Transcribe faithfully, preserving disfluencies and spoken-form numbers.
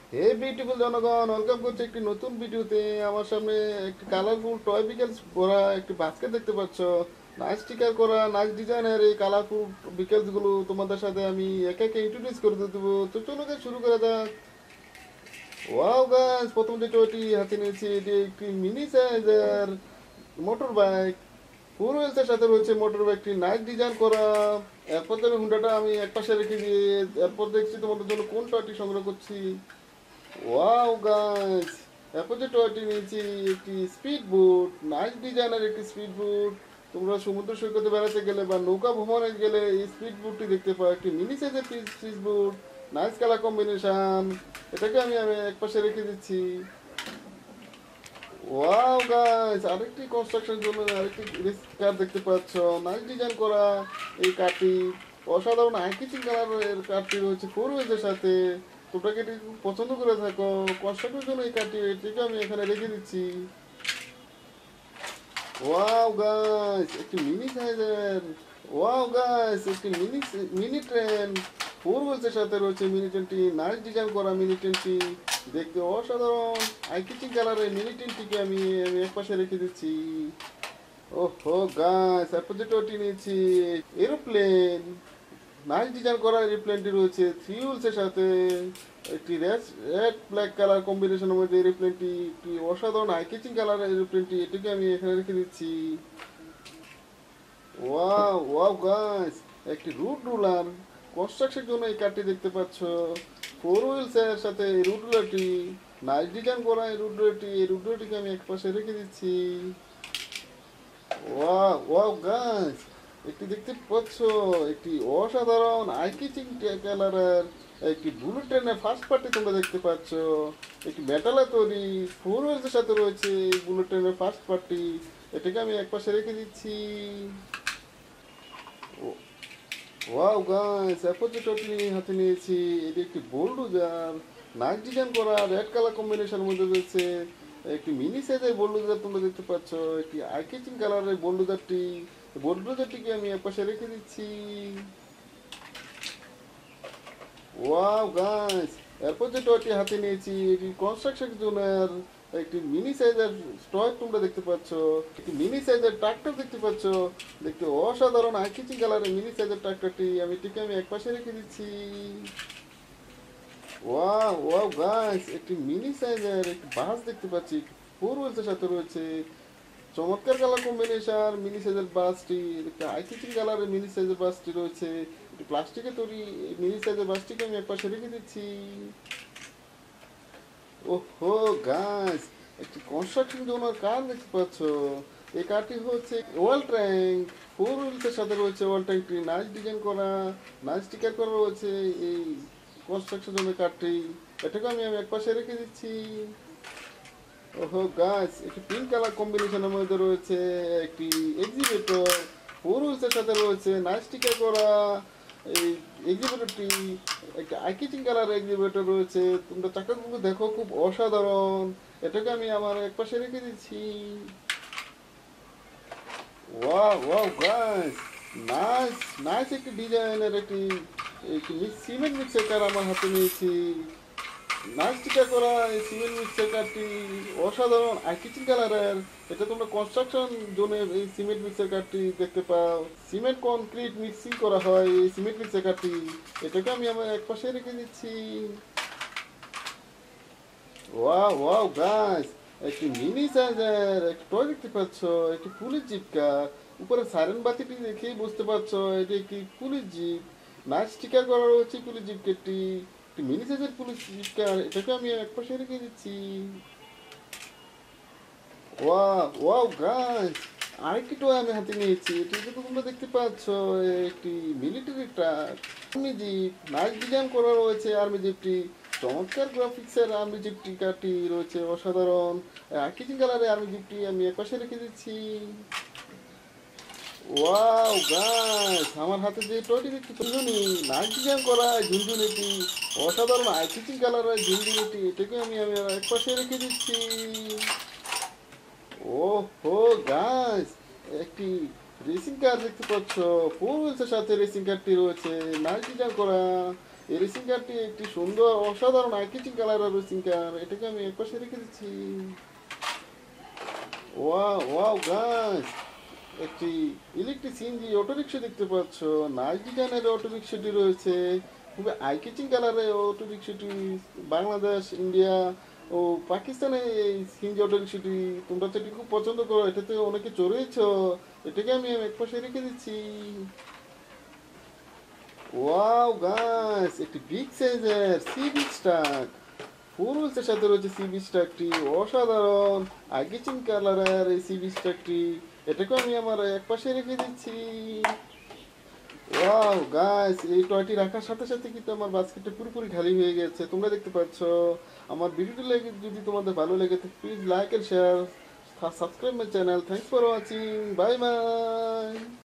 হে beautiful জনগণ, welcome করছি একটি নতুন ভিডিওতে। আমার সামনে একটি কালারফুল টয় বিকেলস করা একটি বাস্কেট দেখতে পাচ্ছ। নাইস স্টিকার করা, নাইস ডিজাইনের এই কালারফুল বিকেলস গুলো তোমাদের সাথে আমি একে একে ইন্ট্রোডিউস করে দেবো। তো চলো গাইস, শুরু করা যাক। ওয়াও গাইস, প্রথম যে টয়টি হাতে নিয়েছি এটি একটি মিনি সাইজের মোটর বাইক। ফোর হুইলসের সাথে রয়েছে মোটর বাইকটি নাইস ডিজাইন করা। এরপর আমি হুন্ডাটা আমি এক পাশে রেখে দিয়ে এরপর দেখছি তোমাদের জন্য কোন টয়টি সংগ্রহ করছি। ওয়াও গাইস, এরপর যে টয়টি নিয়েছি একটি স্পিড বোট, নাইস ডিজাইনের একটি স্পিড বোট। তোমরা সমুদ্র সৈকতে বেড়াতে গেলে বা নৌকা ভ্রমণে গেলে এই স্পিড বোটটি দেখতে পাও। একটি মিনি সাইজের speed boat, nice colour combination. এটাকে আমি আমি এক পাশে রেখে দিচ্ছি। ওয়াও গাইস, আরেকটি কনস্ট্রাকশন জন্য আরেকটি কার দেখতে পাচ্ছ। নাইস ডিজাইন করা এই কারটি, অসাধারণ আইকিচিং কালারের কারটি রয়েছে ফোর হুইলের সাথে। তোমরা কি এটি খুব পছন্দ করে থাকো? কনস্ট্রাকশনের জন্য এই কারটি, এটিকে আমি এখানে রেখে দিচ্ছি। ওয়াও গাইস, একটি মিনি সাইজের, ওয়াও গাইস, একটি মিনি মিনি ট্রেন ফোর হুইলসের সাথে রয়েছে মিনি ট্রেনটি। নাইস ডিজাইন করা মিনি ট্রেনটি, দেখতে অসাধারণ আইকিচিং কালারের মিনি ট্রেনটিকে আমি আমি এক পাশে রেখে দিচ্ছি। ওহো গাইস, এরপর যেটা ওটি নিয়েছি এরোপ্লেন, নাইস ডিজাইন করা এরোপ্লেনটি রয়েছে থ্রি হুইলসের সাথে। একটি রেড রেড ব্ল্যাক কালার কম্বিনেশনের মধ্যে এরোপ্লেনটি, একটি অসাধারণ আইকিচিং কালারের এরোপ্লেনটি, এটিকে আমি এখানে রেখে দিচ্ছি। ওয়াও ওয়াও গাইস, একটি রুট রুলার কনস্ট্রাকশনের জন্য এই কারটি দেখতে পাচ্ছ। ফোর হুইলসের সাথে এই রুট রুলারটি, নাইস ডিজাইন করা এই রুট রুলারটি, এই রুট রুলারটিকে আমি এক পাশে রেখে দিচ্ছি। ওয়াও ওয়াও গাইস, একটি দেখতে পাচ্ছ একটি অসাধারণ আইকিচিং কালারের একটি বুলেট ট্রেনের ফার্স্ট পার্টি তোমরা দেখতে পাচ্ছ। একটি মেটালে তৈরি ফোর হুইলসের সাথে রয়েছে বুলেট ট্রেনের ফার্স্ট পার্টি, এটাকে আমি এক পাশে রেখে দিচ্ছি। ওয়াও গাইস, এরপর যে টপি হাতে নিয়েছি এটি একটি বোল্ডুজার, নাইস ডিজাইন করা রেড কালার কম্বিনেশনের মধ্যে রয়েছে। একটি মিনি সাইজের বোল্ডুজার তোমরা দেখতে পাচ্ছ। একটি আইকিচিং কালারের বোল্ডুজারটি, বোল্ডুজারটিকে আমি একপাশে রেখে দিচ্ছি। ওয়াও গাইস, এরপর যে টয়টি হাতে নিয়েছি এটি কনস্ট্রাকশন জোনের একটি মিনি সাইজের টয় তোমরা দেখতে পাচ্ছ। একটি মিনি সাইজের ট্রাক্টর দেখতে পাচ্ছ, দেখতে অসাধারণ আইকিচিং কালারের মিনি সাইজের ট্রাক্টরটি, আমি এটিকে আমি একপাশে রেখে দিচ্ছি। ওয়াও ওয়াও গাইস, একটি মিনি সাইজের একটি বাস দেখতে পাচ্ছি ফোর হুইলসের সাথে রয়েছে। চমৎকার কালার কম্বিনেশন মিনি সাইজের বাসটি, একটা আইকিচিং কালারের মিনি সাইজের বাসটি রয়েছে। একটি প্লাস্টিকের তৈরি মিনি সাইজের বাসটিকে আমি একপাশে রেখে দিচ্ছি। ওহো গাইস, একটি কনস্ট্রাকশন জোনের কার দেখতে পাচ্ছ। এই কারটি হচ্ছে ওয়াল ট্যাঙ্ক, ফোর হুইলসের সাথে রয়েছে ওয়াল ট্যাঙ্কটি, নাইস ডিজাইন করা, নাইস স্টিকার করা রয়েছে এই কনস্ট্রাকশন জোনের কারটি, এটাকে আমি আমি একপাশে রেখে দিচ্ছি। ওহো গাইস, একটি পিঙ্ক কালার কম্বিনেশনের মধ্যে রয়েছে একটি এক্সিবিটর, ফোর হুইলসের সাথে রয়েছে নাইস স্টিকার করা এই এক্সিবিটরটি। একটা আইকিচিং কালার এক্সিবিটর রয়েছে, তোমরা চাকাগুলো দেখো খুব অসাধারণ, এটাকে আমি আমার একপাশে রেখে দিচ্ছি। Wow wow guys, nice nice একটি ডিজাইনের একটি একটি সিমেন্ট মিক্সার আমার হাতে নিয়েছি। নাইস টিকা করা এই সিমেন্ট মিক্সার কারটি অসাধারণ আইকিচিং কালারের। এটা তোমরা কনস্ট্রাকশন জোনে এই সিমেন্ট মিক্সার কারটি দেখতে পাও। সিমেন্ট কনক্রিট মিক্সিং করা হয় এই সিমেন্ট মিক্সার কারটি, এটাকে আমি আমার এক পাশে রেখে দিচ্ছি। ওয়াও ওয়াও গাইস, একটি মিনি সাইজের একটি টয় দেখতে পাচ্ছ, একটি পুলিশ জিপ কার। উপরে সাইরেন বাতিটি দেখেই বুঝতে পারছো এটি একটি পুলিশ জিপ, নাইস স্টিকার করা রয়েছে পুলিশ জিপটি। একটি মিনি সাইজের পুলিশ জিপ কার, এটাকে আমি এক পাশে রেখে দিচ্ছি। ওয়াও ওয়াও গাইস, আরেকটি টয় আমি হাতে নিয়েছি, এটি কিন্তু তোমরা দেখতে পাচ্ছ একটি military truck, army jeep, nice design করা রয়েছে আর্মি জিপটি। চমৎকার গ্রাফিক্সের আর্মি জিপটি কারটি রয়েছে অসাধারণ আর্কিচিং কালারের আর্মি জিপটি, আমি একপাশে রেখে দিচ্ছি। ওয়াও গাইস, আমার হাতে যে টয়টি দেখতে ঝুনঝুনি, নাইস ডিজাইন করা ঝুনঝুনিটি, অসাধারণ আইকিচিং কালারের ঝুনঝুনিটি, এটাকে আমি আমি একপাশে রেখে দিচ্ছি। ও হো গাইস, একটি রেসিং কার দেখতে পাচ্ছ, ফোর হুইলসের সাথে রেসিং কারটি রয়েছে, নাইস ডিজাইন করা এই রেসিং কারটি একটি সুন্দর অসাধারণ আইকিচিং কালারের রেসিং কার, এটাকে আমি একপাশে রেখে দিচ্ছি। ওয়াও ওয়াও গাইস, একটি ইলেকট্রিক সিএনজি অটোরিকশা দেখতে পাচ্ছ। নাইস ডিজাইনের অটোরিকশাটি রয়েছে, খুবই আইকিচিং কালারের অটোরিকশাটি। বাংলাদেশ, ইন্ডিয়া ও পাকিস্তানে এই সিএনজি অটোরিকশাটি তোমরা তো এটি খুব পছন্দ করো, এটাতে অনেকে চড়েছ। এটাকে আমি একপাশে রেখে দিচ্ছি। ওয়াও গাইস, একটি বিগ সাইজের সি বিচ ট্রাক, ফোর হুইলসের সাথে রয়েছে সি বিচ ট্রাকটি। অসাধারণ আইকিচিং কালারের এই সি বিচ ট্রাকটি, এটাকে আমি আমার একপাশে রেখে দিচ্ছি। ওয়াও গাইস, এই টয়টি রাখার সাথে সাথে কিন্তু আমার বাস্কেটটা পুরোপুরি খালি হয়ে গেছে, তোমরা দেখতে পাচ্ছ। আমার ভিডিওটি লেগে যদি তোমাদের ভালো লেগে থাকে please like and share, subscribe my channel. Thanks for watching, bye by.